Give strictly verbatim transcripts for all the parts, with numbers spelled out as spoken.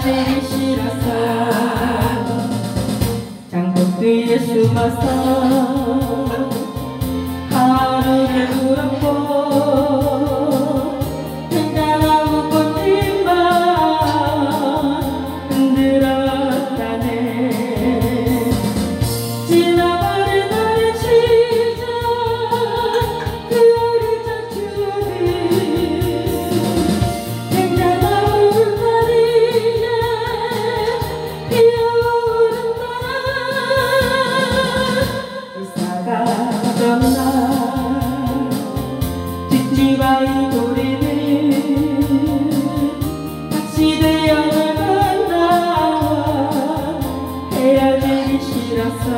헤어지기 싫어서 장독 뒤에 숨어서 하루를 울었고 팽장나무 꽃잎만 흔들었다네. 지나버린 어린 시절 그 어릴 적 추억이 팽장나무 울타리에 피어오른다. 이사가던 날 뒷집아이 도리는 다시 되어는 나와 헤어지기 싫어서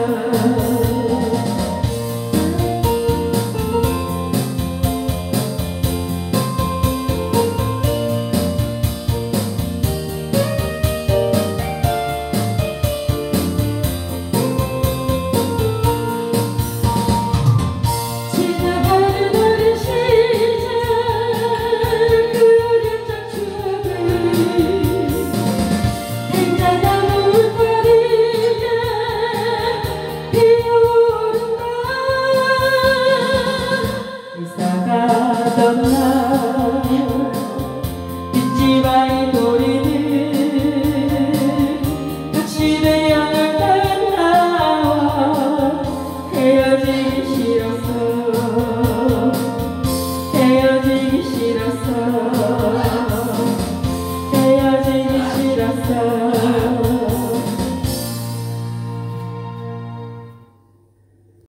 가던 날 뒷집아이 도리는 같이 되어는 나와 헤어지기 싫어서 헤어지기 싫어서 헤어지기 싫어서